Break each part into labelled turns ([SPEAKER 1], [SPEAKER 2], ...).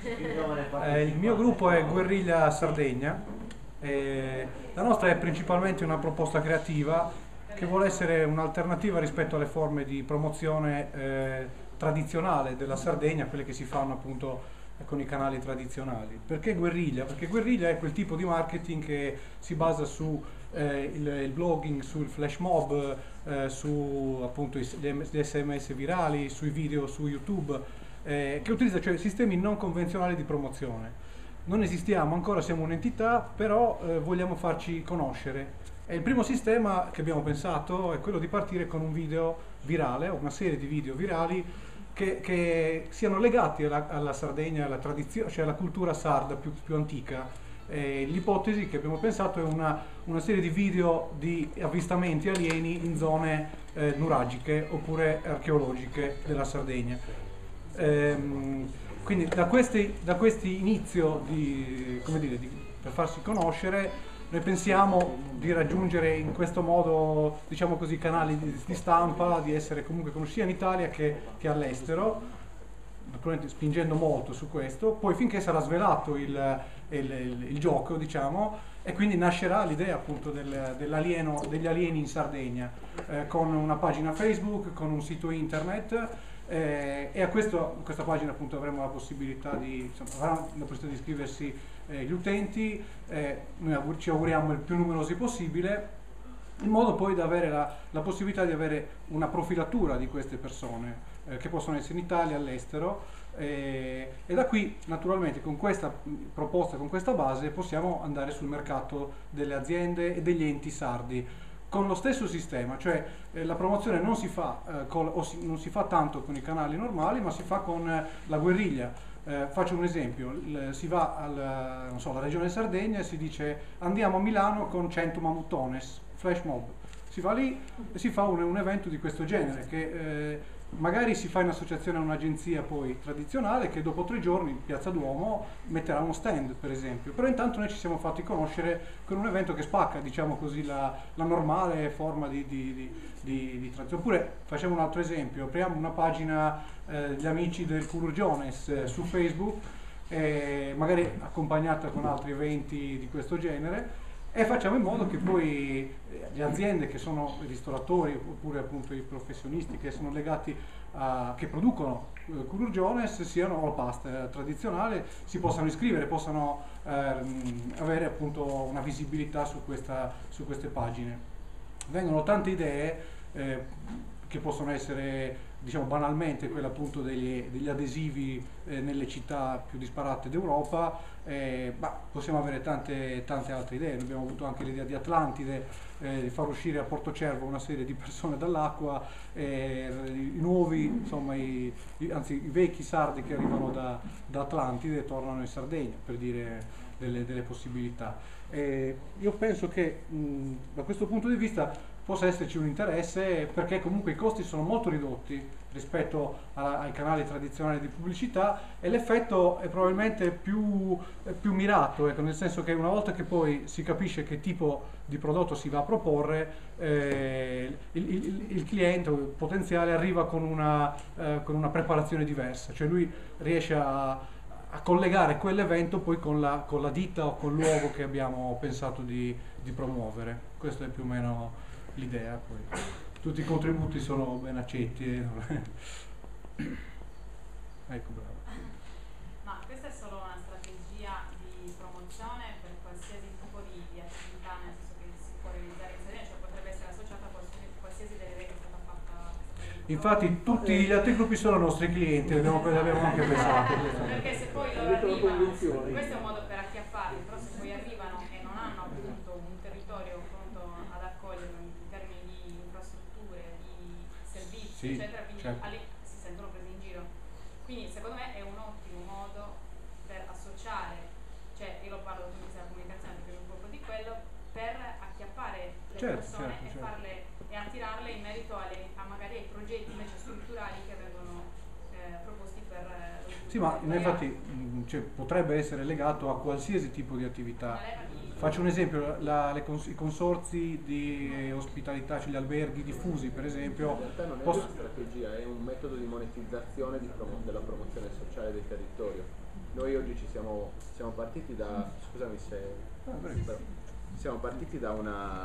[SPEAKER 1] Il mio gruppo è Guerriglia Sardegna. La nostra è principalmente una proposta creativa che vuole essere un'alternativa rispetto alle forme di promozione tradizionale della Sardegna, quelle che si fanno appunto con i canali tradizionali. Perché guerriglia? Perché guerriglia è quel tipo di marketing che si basa su il blogging, sul flash mob, su appunto gli SMS virali, sui video su YouTube, che utilizza cioè sistemi non convenzionali di promozione. Non esistiamo ancora, siamo un'entità, però vogliamo farci conoscere. E il primo sistema che abbiamo pensato è quello di partire con un video virale, o una serie di video virali che siano legati alla Sardegna, alla tradizione, cioè alla cultura sarda più antica. L'ipotesi che abbiamo pensato è una serie di video di avvistamenti alieni in zone nuragiche oppure archeologiche della Sardegna. Quindi da questi inizio per farsi conoscere, noi pensiamo di raggiungere in questo modo, diciamo così, canali di stampa, di essere comunque conosciuti sia in Italia che all'estero, naturalmente spingendo molto su questo. Poi finché sarà svelato il gioco, diciamo, e quindi nascerà l'idea appunto degli alieni in Sardegna, con una pagina Facebook, con un sito internet. E a questa pagina appunto avremo la possibilità avranno la possibilità di iscriversi gli utenti, noi ci auguriamo il più numerosi possibile, in modo poi da avere la possibilità di avere una profilatura di queste persone che possono essere in Italia, all'estero, e da qui naturalmente con questa proposta, con questa base possiamo andare sul mercato delle aziende e degli enti sardi con lo stesso sistema, cioè la promozione non si fa, non si fa tanto con i canali normali, ma si fa con la guerriglia. Faccio un esempio, si va non so, alla regione Sardegna e si dice andiamo a Milano con 100 mamuttones, flash mob. Si va lì e si fa un evento di questo genere che magari si fa in associazione a un'agenzia poi tradizionale che dopo 3 giorni in Piazza Duomo metterà uno stand, per esempio. Però intanto noi ci siamo fatti conoscere con un evento che spacca, diciamo così, la normale forma di tradizione. Oppure facciamo un altro esempio, apriamo una pagina gli amici del Cururgiones su Facebook, magari accompagnata con altri eventi di questo genere, e facciamo in modo che poi le aziende che sono i ristoratori oppure appunto i professionisti che sono legati che producono Cururgiones siano o la pasta tradizionale, si possano iscrivere, possano avere appunto una visibilità su queste pagine. Vengono tante idee che possono essere, diciamo, banalmente quella appunto degli adesivi nelle città più disparate d'Europa, ma possiamo avere tante altre idee. Noi abbiamo avuto anche l'idea di Atlantide, di far uscire a Portocervo una serie di persone dall'acqua, i nuovi, insomma, anzi i vecchi sardi che arrivano da Atlantide e tornano in Sardegna, per dire delle possibilità. Io penso che da questo punto di vista possa esserci un interesse, perché comunque i costi sono molto ridotti rispetto ai canali tradizionali di pubblicità e l'effetto è probabilmente più mirato, ecco, nel senso che una volta che poi si capisce che tipo di prodotto si va a proporre, il cliente o il potenziale arriva con una preparazione diversa, cioè lui riesce a collegare quell'evento poi con la ditta o con il luogo che abbiamo pensato di promuovere. Questo è più o meno l'idea. Poi tutti i contributi sono ben accetti. Ecco, bravo.
[SPEAKER 2] Ma questa è solo una strategia di promozione per qualsiasi tipo di attività, nel senso che si può realizzare in Sardegna, cioè potrebbe essere associata a qualsiasi delle regole che è stata fatta.
[SPEAKER 1] Infatti tutti gli altri gruppi sono nostri clienti, l'abbiamo anche pensato.
[SPEAKER 2] Perché se poi loro arrivano, questo è un modo per acchiapparli, però se poi arrivano e non hanno appunto un territorio pronto ad accoglierlo in termini di infrastrutture, di servizi,
[SPEAKER 1] sì,
[SPEAKER 2] eccetera, quindi
[SPEAKER 1] certo,
[SPEAKER 2] si sentono presi in giro. Quindi secondo me è un ottimo modo per associare, cioè io lo parlo quindi della comunicazione perché mi occupo di quello, per acchiappare le persone e farle e attirarle in merito magari ai progetti invece strutturali che vengono proposti per
[SPEAKER 1] sì, ma infatti potrebbe essere legato a qualsiasi tipo di attività. Faccio un esempio, i consorzi di ospitalità, cioè gli alberghi diffusi per esempio.
[SPEAKER 3] In realtà non è una strategia, è un metodo di monetizzazione della promozione sociale del territorio. noi oggi siamo partiti da, scusami se, però, siamo partiti da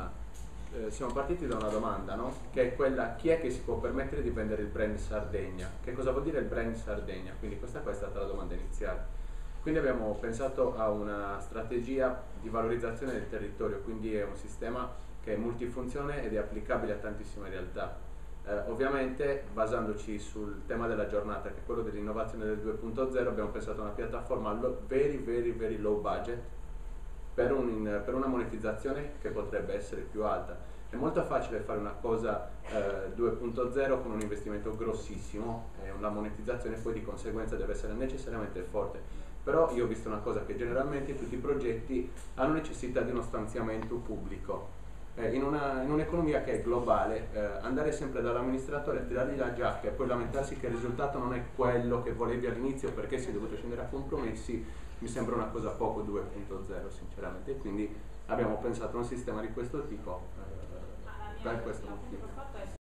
[SPEAKER 3] una domanda, no? Che è quella: chi è che si può permettere di vendere il brand Sardegna? Che cosa vuol dire il brand Sardegna? Quindi questa qua è stata la domanda iniziale. Quindi abbiamo pensato a una strategia di valorizzazione del territorio, quindi è un sistema che è multifunzione ed è applicabile a tantissime realtà. Ovviamente basandoci sul tema della giornata, che è quello dell'innovazione del 2.0, abbiamo pensato a una piattaforma very low budget per una monetizzazione che potrebbe essere più alta. È molto facile fare una cosa 2.0 con un investimento grossissimo e una monetizzazione poi di conseguenza deve essere necessariamente forte. Però io ho visto una cosa, che generalmente tutti i progetti hanno necessità di uno stanziamento pubblico. In un'economia che è globale, andare sempre dall'amministratore, tirargli la giacca e poi lamentarsi che il risultato non è quello che volevi all'inizio perché si è dovuto scendere a compromessi, mi sembra una cosa poco 2.0 sinceramente, e quindi abbiamo pensato a un sistema di questo tipo per questo motivo.
[SPEAKER 2] Il fatto è